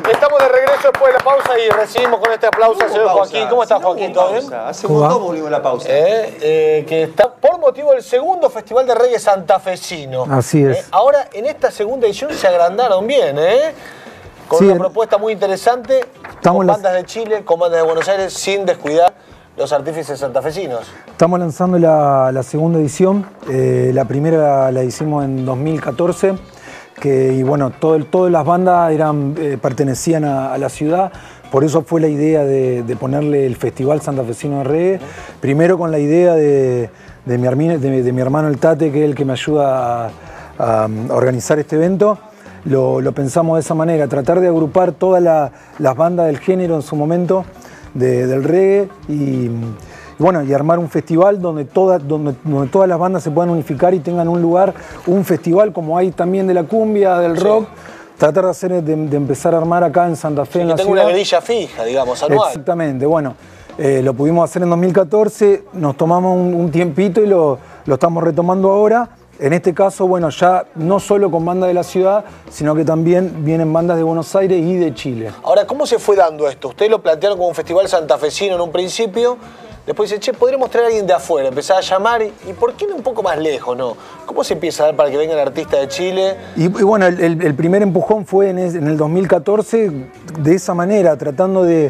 Estamos de regreso después de la pausa y recibimos con este aplauso al señor Joaquín. ¿Cómo estás, Joaquín? ¿Todo bien? Hace un montón volvimos la pausa. Que está por motivo del segundo Festival de Reggae santafesino. Así es. Ahora, en esta segunda edición se agrandaron bien, con una propuesta muy interesante, con bandas de Chile, con bandas de Buenos Aires, sin descuidar los artífices santafesinos. Estamos lanzando la segunda edición. La primera la hicimos en 2014. Y bueno, todas las bandas pertenecían a la ciudad, por eso fue la idea de ponerle el Festival Santafesino de Reggae. Primero con la idea de mi hermano el Tate, que es el que me ayuda a organizar este evento. Lo pensamos de esa manera, tratar de agrupar todas las bandas del género en su momento del reggae y armar un festival donde todas las bandas se puedan unificar y tengan un lugar, un festival como hay también de la cumbia, del rock, tratar de empezar a armar acá en Santa Fe, en la ciudad. Una grilla fija, digamos, anual. Exactamente, bueno, lo pudimos hacer en 2014, nos tomamos un tiempito y lo estamos retomando ahora. En este caso, bueno, ya no solo con bandas de la ciudad, sino que también vienen bandas de Buenos Aires y de Chile. Ahora, ¿cómo se fue dando esto? Ustedes lo plantearon como un festival santafesino en un principio. Después dice, che, podríamos traer a alguien de afuera, empezar a llamar, ¿y por qué no un poco más lejos, no? ¿Cómo se empieza a dar para que venga el artista de Chile? Y bueno, el primer empujón fue en el 2014, de esa manera, tratando de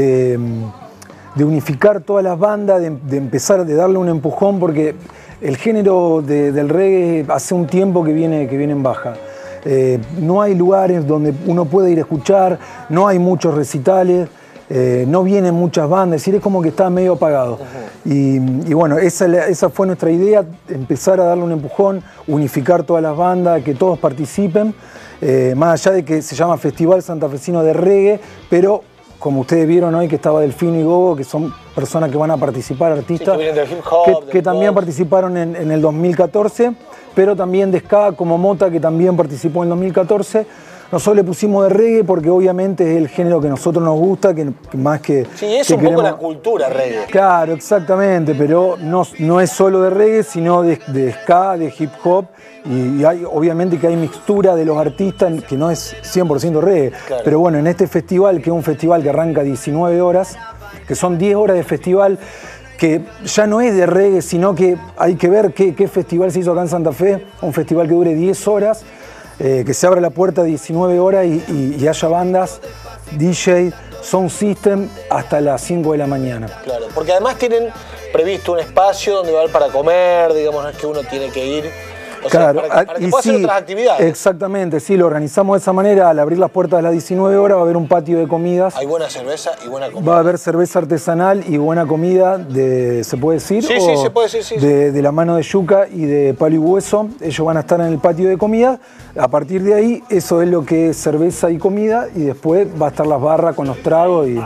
unificar todas las bandas, de empezar, de darle un empujón, porque el género del reggae hace un tiempo que viene en baja. No hay lugares donde uno pueda ir a escuchar, no hay muchos recitales. No vienen muchas bandas, es decir, es como que está medio apagado. Y bueno, esa fue nuestra idea, empezar a darle un empujón, unificar todas las bandas, que todos participen, más allá de que se llama Festival Santafesino de Reggae, pero como ustedes vieron hoy que estaba Delfín y Gogo, que son personas que van a participar, artistas, que vienen del hip hop, que también participaron en el 2014, pero también de ska, como Mota, que también participó en el 2014. Nosotros le pusimos de reggae porque obviamente es el género que a nosotros nos gusta, que más que... Sí, es un poco la cultura reggae. Claro, exactamente, pero no es solo de reggae, sino de ska, de hip hop, y obviamente que hay mixtura de los artistas que no es 100% reggae. Claro. Pero bueno, en este festival, que es un festival que arranca 19 horas, que son 10 horas de festival, que ya no es de reggae, sino que hay que ver qué festival se hizo acá en Santa Fe, un festival que dure 10 horas, que se abra la puerta a 19 horas y haya bandas, DJ, sound system hasta las 5 de la mañana. Claro, porque además tienen previsto un espacio donde va a haber para comer, digamos, no es que uno tiene que ir, o claro, sea, para que pueda hacer otras actividades. Exactamente, sí, lo organizamos de esa manera. Al abrir las puertas a las 19 horas va a haber un patio de comidas. Hay buena cerveza y buena comida. Va a haber cerveza artesanal y buena comida, ¿se puede decir? Sí, sí, se puede decir, sí. De la mano de yuca y de palo y hueso. Ellos van a estar en el patio de comida. A partir de ahí, eso es lo que es cerveza y comida, y después va a estar las barras con los tragos y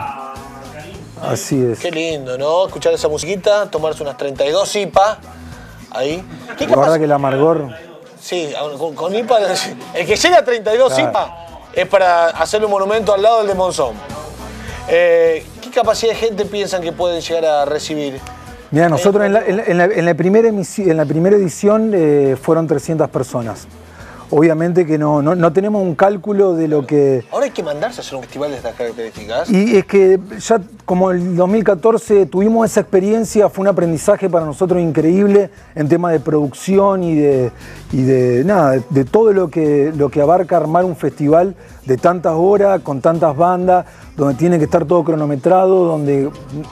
así es. Qué lindo, ¿no? Escuchar esa musiquita, tomarse unas 32 IPA ahí. La verdad que el amargor... Sí, con IPA, el que llega a 32 IPA es para hacerle un monumento al lado del de Monzón. ¿Qué capacidad de gente piensan que pueden llegar a recibir? Mira, nosotros en la primera edición fueron 300 personas. Obviamente que no tenemos un cálculo de lo que... Ahora hay que mandarse a hacer un festival de estas características. Y es que ya como el 2014 tuvimos esa experiencia, fue un aprendizaje para nosotros increíble en tema de producción y de todo lo que abarca armar un festival de tantas horas, con tantas bandas, donde tiene que estar todo cronometrado, donde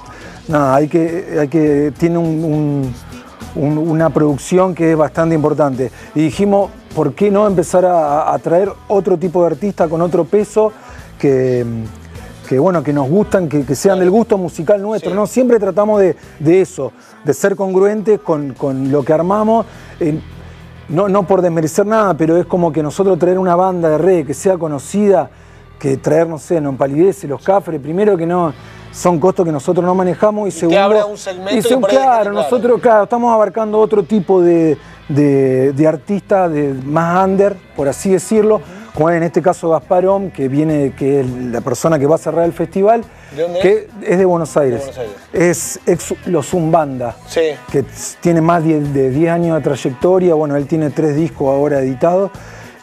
tiene una producción que es bastante importante. Y dijimos, ¿por qué no empezar a traer otro tipo de artistas con otro peso que nos gustan, que sean del gusto musical nuestro? Sí. ¿No? Siempre tratamos de eso, de ser congruentes con lo que armamos, no por desmerecer nada, pero es como que nosotros traer una banda de reggae que sea conocida, que traer, no sé, No Empalidece, Los Cafres, primero que no... Son costos que nosotros no manejamos y segundo... Que abra un segmento claro, nosotros estamos abarcando otro tipo de artistas más under, por así decirlo, como en este caso Gasparón, que es la persona que va a cerrar el festival, ¿De dónde que es de Buenos Aires. De Buenos Aires. Es los Zumbanda, sí, que tiene más de 10 años de trayectoria. Bueno, él tiene 3 discos ahora editados.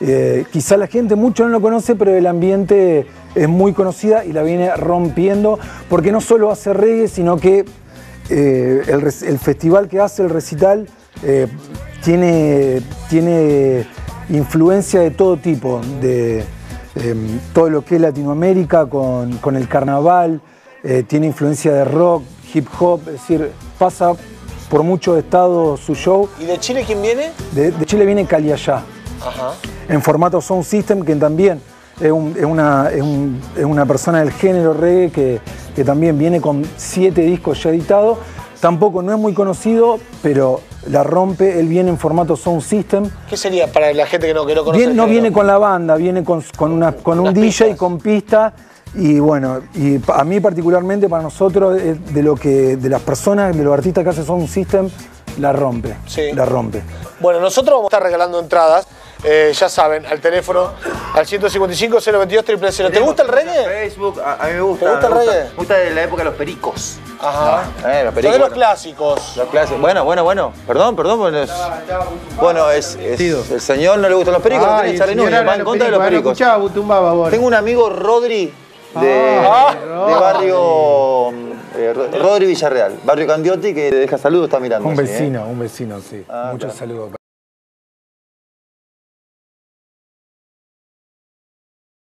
Quizá la gente mucho no lo conoce, pero el ambiente es muy conocida y la viene rompiendo, porque no solo hace reggae, sino que el festival que hace, el recital, tiene influencia de todo tipo, de todo lo que es Latinoamérica con el carnaval, tiene influencia de rock, hip hop, es decir, pasa por muchos estados su show. ¿Y de Chile quién viene? De Chile viene Caliayá, en formato Sound System, que también es una persona del género reggae que también viene con 7 discos ya editados. Tampoco no es muy conocido, pero la rompe. Él viene en formato Sound System. ¿Qué sería para la gente que no conoce? No viene con la banda, viene con un DJ pistas. Con pista. Y bueno, y a mí particularmente, para nosotros, de las personas, de los artistas que hacen Sound System, la rompe. Sí. La rompe. Bueno, nosotros vamos a estar regalando entradas. Ya saben, al teléfono, al 155-022-000. ¿Te gusta el reggae? Facebook, a mí me gusta. ¿Te gusta el reggae? Me gusta de la época de los pericos. Ajá. Los pericos. Son de los clásicos. Los clásicos. Bueno. Perdón. Bueno, el señor no le gustan los pericos, no tiene Charlie Núñez, va en contra de los pericos. Tengo un amigo, Rodri, de barrio... Rodri Villarreal, barrio Candiotti, que deja saludos, está mirando. Un vecino, sí. Muchos saludos.